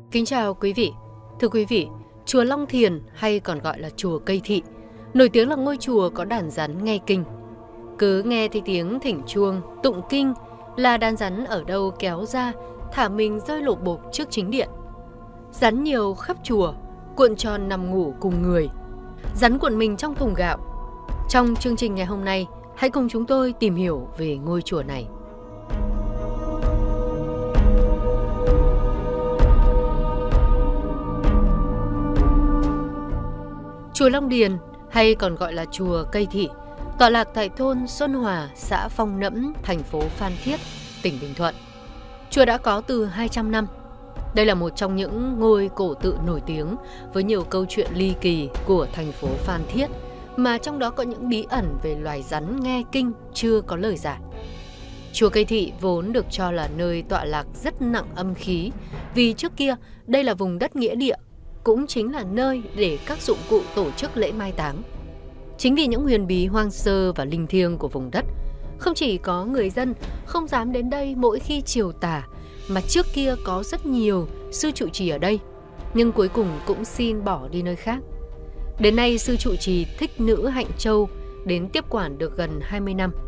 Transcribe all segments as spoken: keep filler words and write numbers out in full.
Kính chào quý vị. Thưa quý vị, chùa Long Thiền hay còn gọi là chùa Cây Thị, nổi tiếng là ngôi chùa có đàn rắn nghe kinh. Cứ nghe thấy tiếng thỉnh chuông, tụng kinh là đàn rắn ở đâu kéo ra, thả mình rơi lộp bộp trước chính điện. Rắn nhiều khắp chùa, cuộn tròn nằm ngủ cùng người. Rắn cuộn mình trong thùng gạo. Trong chương trình ngày hôm nay, hãy cùng chúng tôi tìm hiểu về ngôi chùa này. Chùa Long Điền hay còn gọi là chùa Cây Thị, tọa lạc tại thôn Xuân Hòa, xã Phong Nẫm, thành phố Phan Thiết, tỉnh Bình Thuận. Chùa đã có từ hai trăm năm. Đây là một trong những ngôi cổ tự nổi tiếng với nhiều câu chuyện ly kỳ của thành phố Phan Thiết, mà trong đó có những bí ẩn về loài rắn nghe kinh chưa có lời giải. Chùa Cây Thị vốn được cho là nơi tọa lạc rất nặng âm khí, vì trước kia đây là vùng đất nghĩa địa, cũng chính là nơi để các dụng cụ tổ chức lễ mai táng. Chính vì những huyền bí hoang sơ và linh thiêng của vùng đất, không chỉ có người dân không dám đến đây mỗi khi chiều tà, mà trước kia có rất nhiều sư trụ trì ở đây, nhưng cuối cùng cũng xin bỏ đi nơi khác. Đến nay sư trụ trì Thích Nữ Hạnh Châu đến tiếp quản được gần hai mươi năm.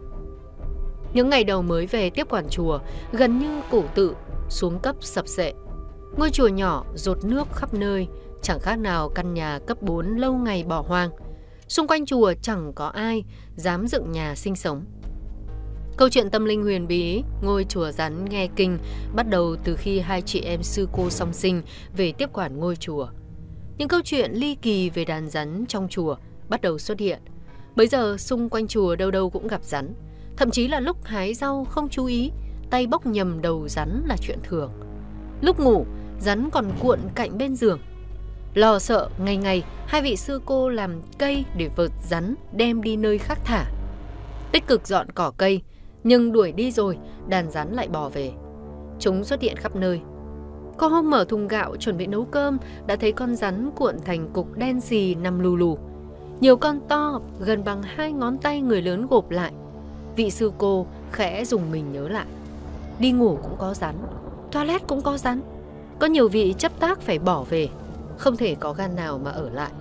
Những ngày đầu mới về tiếp quản chùa, gần như cổ tự xuống cấp sập sệ. Ngôi chùa nhỏ dột nước khắp nơi, chẳng khác nào căn nhà cấp bốn lâu ngày bỏ hoang. Xung quanh chùa chẳng có ai dám dựng nhà sinh sống. Câu chuyện tâm linh huyền bí ngôi chùa rắn nghe kinh bắt đầu từ khi hai chị em sư cô song sinh về tiếp quản ngôi chùa. Những câu chuyện ly kỳ về đàn rắn trong chùa bắt đầu xuất hiện. Bấy giờ xung quanh chùa đâu đâu cũng gặp rắn. Thậm chí là lúc hái rau không chú ý, tay bóc nhầm đầu rắn là chuyện thường. Lúc ngủ, rắn còn cuộn cạnh bên giường. Lo sợ, ngày ngày hai vị sư cô làm cây để vợt rắn đem đi nơi khác thả. Tích cực dọn cỏ cây, nhưng đuổi đi rồi đàn rắn lại bò về. Chúng xuất hiện khắp nơi. Có hôm mở thùng gạo chuẩn bị nấu cơm, đã thấy con rắn cuộn thành cục đen xì nằm lù lù. Nhiều con to gần bằng hai ngón tay người lớn gộp lại. Vị sư cô khẽ dùng mình nhớ lại. Đi ngủ cũng có rắn, toilet cũng có rắn. Có nhiều vị chấp tác phải bỏ về, không thể có gan nào mà ở lại.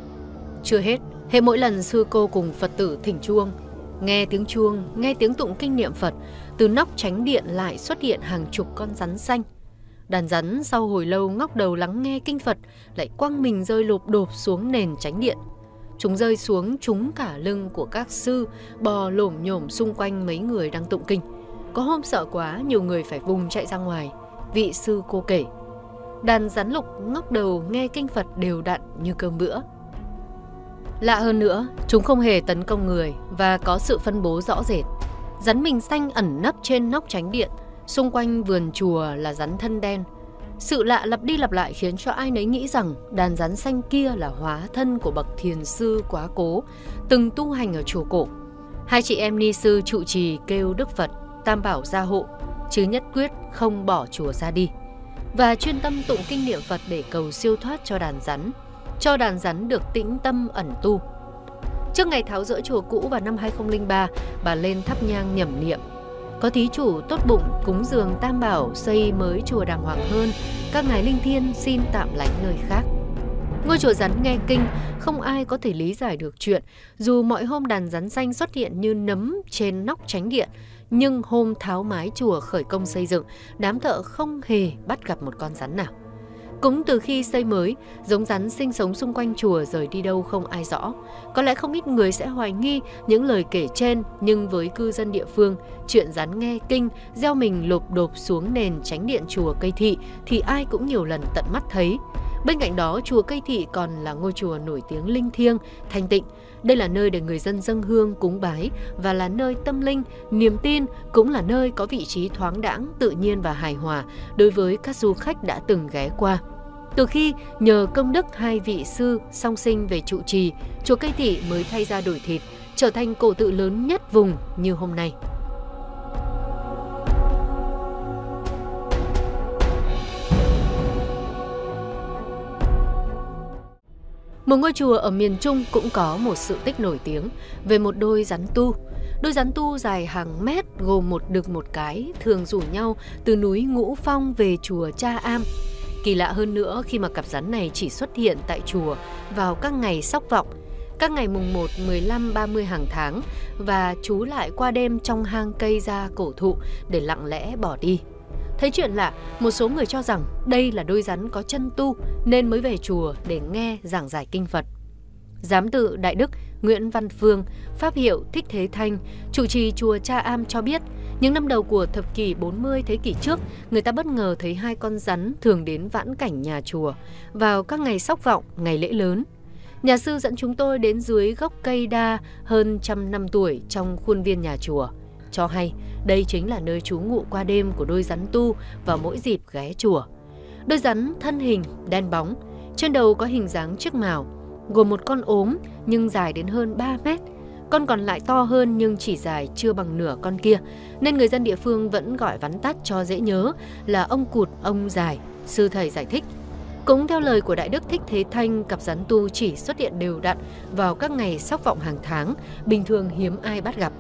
Chưa hết, hệ mỗi lần sư cô cùng Phật tử thỉnh chuông, nghe tiếng chuông, nghe tiếng tụng kinh niệm Phật, từ nóc chánh điện lại xuất hiện hàng chục con rắn xanh. Đàn rắn sau hồi lâu ngóc đầu lắng nghe kinh Phật lại quăng mình rơi lộp độp xuống nền chánh điện. Chúng rơi xuống trúng cả lưng của các sư, bò lổm nhổm xung quanh mấy người đang tụng kinh. Có hôm sợ quá, nhiều người phải vùng chạy ra ngoài. Vị sư cô kể, đàn rắn lục ngóc đầu nghe kinh Phật đều đặn như cơm bữa. Lạ hơn nữa, chúng không hề tấn công người và có sự phân bố rõ rệt. Rắn mình xanh ẩn nấp trên nóc chánh điện, xung quanh vườn chùa là rắn thân đen. Sự lạ lặp đi lặp lại khiến cho ai nấy nghĩ rằng đàn rắn xanh kia là hóa thân của bậc thiền sư quá cố, từng tu hành ở chùa cổ. Hai chị em ni sư trụ trì kêu Đức Phật Tam Bảo gia hộ, chứ nhất quyết không bỏ chùa ra đi, và chuyên tâm tụng kinh niệm Phật để cầu siêu thoát cho đàn rắn, cho đàn rắn được tĩnh tâm ẩn tu. Trước ngày tháo dỡ chùa cũ vào năm hai không không ba, bà lên thắp nhang nhẩm niệm. Có thí chủ tốt bụng cúng dường Tam Bảo xây mới chùa đàng hoàng hơn, các ngài linh thiêng xin tạm lánh nơi khác. Ngôi chùa rắn nghe kinh, không ai có thể lý giải được chuyện, dù mọi hôm đàn rắn xanh xuất hiện như nấm trên nóc chánh điện, nhưng hôm tháo mái chùa khởi công xây dựng, đám thợ không hề bắt gặp một con rắn nào. Cũng từ khi xây mới, giống rắn sinh sống xung quanh chùa rời đi đâu không ai rõ. Có lẽ không ít người sẽ hoài nghi những lời kể trên, nhưng với cư dân địa phương, chuyện rắn nghe kinh, gieo mình lộp độp xuống nền chánh điện chùa Cây Thị thì ai cũng nhiều lần tận mắt thấy. Bên cạnh đó, chùa Cây Thị còn là ngôi chùa nổi tiếng linh thiêng, thanh tịnh. Đây là nơi để người dân dâng hương cúng bái và là nơi tâm linh, niềm tin, cũng là nơi có vị trí thoáng đãng, tự nhiên và hài hòa đối với các du khách đã từng ghé qua. Từ khi nhờ công đức hai vị sư song sinh về trụ trì, chùa Cây Thị mới thay ra đổi thịt, trở thành cổ tự lớn nhất vùng như hôm nay. Một ngôi chùa ở miền Trung cũng có một sự tích nổi tiếng về một đôi rắn tu. Đôi rắn tu dài hàng mét gồm một đực một cái thường rủ nhau từ núi Ngũ Phong về chùa Cha Am. Kỳ lạ hơn nữa khi mà cặp rắn này chỉ xuất hiện tại chùa vào các ngày sóc vọng, các ngày mùng một, mười lăm, ba mươi hàng tháng và trú lại qua đêm trong hang cây gia cổ thụ để lặng lẽ bỏ đi. Thấy chuyện lạ, một số người cho rằng đây là đôi rắn có chân tu nên mới về chùa để nghe giảng giải kinh Phật. Giám tự Đại Đức Nguyễn Văn Phương, pháp hiệu Thích Thế Thanh, trụ trì chùa Cha Am cho biết, những năm đầu của thập kỷ bốn mươi thế kỷ trước, người ta bất ngờ thấy hai con rắn thường đến vãn cảnh nhà chùa vào các ngày sóc vọng, ngày lễ lớn. Nhà sư dẫn chúng tôi đến dưới gốc cây đa hơn trăm năm tuổi trong khuôn viên nhà chùa, cho hay đây chính là nơi trú ngụ qua đêm của đôi rắn tu vào mỗi dịp ghé chùa. Đôi rắn thân hình đen bóng, trên đầu có hình dáng chiếc mào, gồm một con ốm nhưng dài đến hơn ba mét, con còn lại to hơn nhưng chỉ dài chưa bằng nửa con kia, nên người dân địa phương vẫn gọi vắn tắt cho dễ nhớ là ông Cụt, ông Dài, sư thầy giải thích. Cũng theo lời của Đại Đức Thích Thế Thanh, cặp rắn tu chỉ xuất hiện đều đặn vào các ngày sóc vọng hàng tháng, bình thường hiếm ai bắt gặp.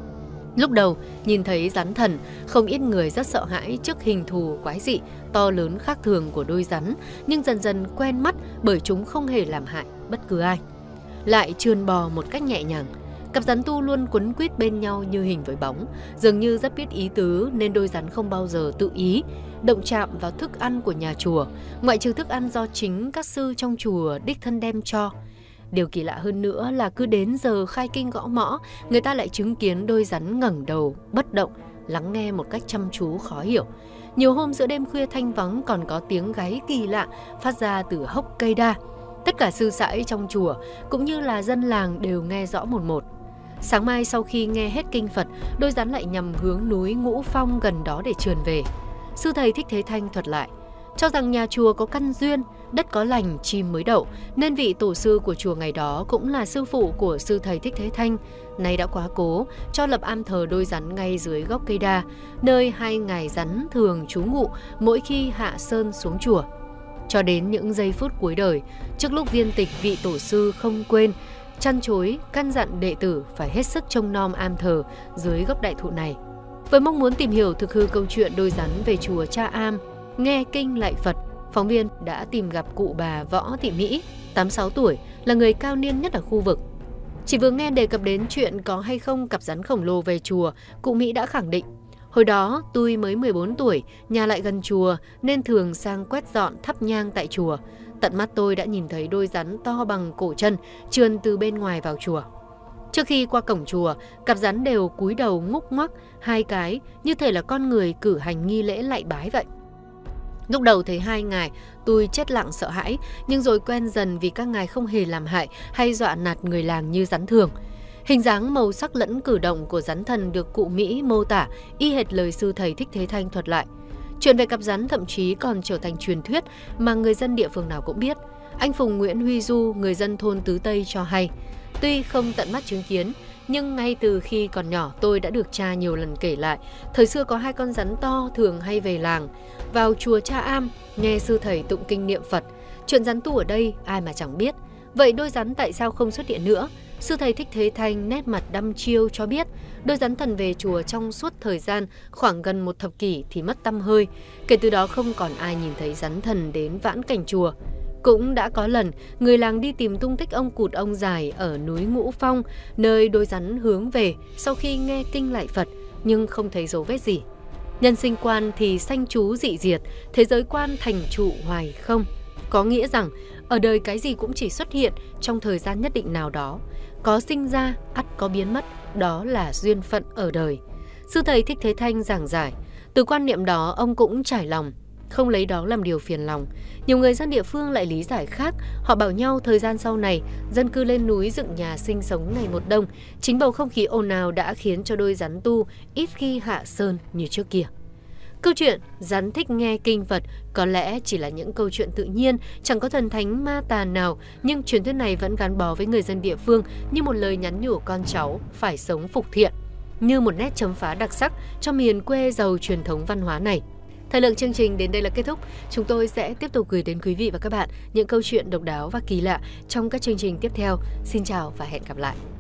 Lúc đầu, nhìn thấy rắn thần, không ít người rất sợ hãi trước hình thù quái dị, to lớn khác thường của đôi rắn, nhưng dần dần quen mắt bởi chúng không hề làm hại bất cứ ai. Lại trườn bò một cách nhẹ nhàng, cặp rắn tu luôn quấn quýt bên nhau như hình với bóng, dường như rất biết ý tứ nên đôi rắn không bao giờ tự ý động chạm vào thức ăn của nhà chùa, ngoại trừ thức ăn do chính các sư trong chùa đích thân đem cho. Điều kỳ lạ hơn nữa là cứ đến giờ khai kinh gõ mõ, người ta lại chứng kiến đôi rắn ngẩng đầu, bất động, lắng nghe một cách chăm chú khó hiểu. Nhiều hôm giữa đêm khuya thanh vắng còn có tiếng gáy kỳ lạ phát ra từ hốc cây đa. Tất cả sư sãi trong chùa cũng như là dân làng đều nghe rõ một một. Sáng mai sau khi nghe hết kinh Phật, đôi rắn lại nhằm hướng núi Ngũ Phong gần đó để trườn về. Sư thầy Thích Thế Thanh thuật lại, cho rằng nhà chùa có căn duyên, đất có lành chim mới đậu, nên vị tổ sư của chùa ngày đó cũng là sư phụ của sư thầy Thích Thế Thanh, nay đã quá cố, cho lập am thờ đôi rắn ngay dưới gốc cây đa, nơi hai ngài rắn thường trú ngụ mỗi khi hạ sơn xuống chùa. Cho đến những giây phút cuối đời, trước lúc viên tịch, vị tổ sư không quên trăn trối căn dặn đệ tử phải hết sức trông nom am thờ dưới gốc đại thụ này. Với mong muốn tìm hiểu thực hư câu chuyện đôi rắn về chùa Cha Am, nghe kinh lạy Phật, phóng viên đã tìm gặp cụ bà Võ Thị Mỹ, tám mươi sáu tuổi, là người cao niên nhất ở khu vực. Chỉ vừa nghe đề cập đến chuyện có hay không cặp rắn khổng lồ về chùa, cụ Mỹ đã khẳng định, hồi đó tôi mới mười bốn tuổi, nhà lại gần chùa nên thường sang quét dọn thắp nhang tại chùa. Tận mắt tôi đã nhìn thấy đôi rắn to bằng cổ chân trườn từ bên ngoài vào chùa. Trước khi qua cổng chùa, cặp rắn đều cúi đầu ngúc ngoắc hai cái, như thể là con người cử hành nghi lễ lạy bái vậy. Lúc đầu thấy hai ngài, tôi chết lặng sợ hãi, nhưng rồi quen dần vì các ngài không hề làm hại hay dọa nạt người làng như rắn thường. Hình dáng, màu sắc lẫn cử động của rắn thần được cụ Mỹ mô tả y hệt lời sư thầy Thích Thế Thanh thuật lại. Chuyện về cặp rắn thậm chí còn trở thành truyền thuyết mà người dân địa phương nào cũng biết. Anh Phùng Nguyễn Huy Du, người dân thôn Tứ Tây cho hay, tuy không tận mắt chứng kiến, nhưng ngay từ khi còn nhỏ tôi đã được cha nhiều lần kể lại, thời xưa có hai con rắn to thường hay về làng, vào chùa Cha Am, nghe sư thầy tụng kinh niệm Phật. Chuyện rắn tu ở đây ai mà chẳng biết. Vậy đôi rắn tại sao không xuất hiện nữa? Sư thầy Thích Thế Thanh nét mặt đăm chiêu cho biết, đôi rắn thần về chùa trong suốt thời gian khoảng gần một thập kỷ thì mất tăm hơi. Kể từ đó không còn ai nhìn thấy rắn thần đến vãn cảnh chùa. Cũng đã có lần, người làng đi tìm tung tích ông Cụt, ông Dài ở núi Ngũ Phong, nơi đôi rắn hướng về sau khi nghe kinh lạy Phật, nhưng không thấy dấu vết gì. Nhân sinh quan thì sanh chú dị diệt, thế giới quan thành trụ hoài không. Có nghĩa rằng, ở đời cái gì cũng chỉ xuất hiện trong thời gian nhất định nào đó. Có sinh ra, ắt có biến mất, đó là duyên phận ở đời. Sư thầy Thích Thế Thanh giảng giải, từ quan niệm đó ông cũng trải lòng, không lấy đó làm điều phiền lòng. Nhiều người dân địa phương lại lý giải khác, họ bảo nhau thời gian sau này, dân cư lên núi dựng nhà sinh sống ngày một đông, chính bầu không khí ồn ào đã khiến cho đôi rắn tu ít khi hạ sơn như trước kia. Câu chuyện rắn thích nghe kinh Phật có lẽ chỉ là những câu chuyện tự nhiên, chẳng có thần thánh ma tà nào, nhưng truyền thuyết này vẫn gắn bó với người dân địa phương như một lời nhắn nhủ con cháu phải sống phục thiện, như một nét chấm phá đặc sắc cho miền quê giàu truyền thống văn hóa này. Thời lượng chương trình đến đây là kết thúc. Chúng tôi sẽ tiếp tục gửi đến quý vị và các bạn những câu chuyện độc đáo và kỳ lạ trong các chương trình tiếp theo. Xin chào và hẹn gặp lại.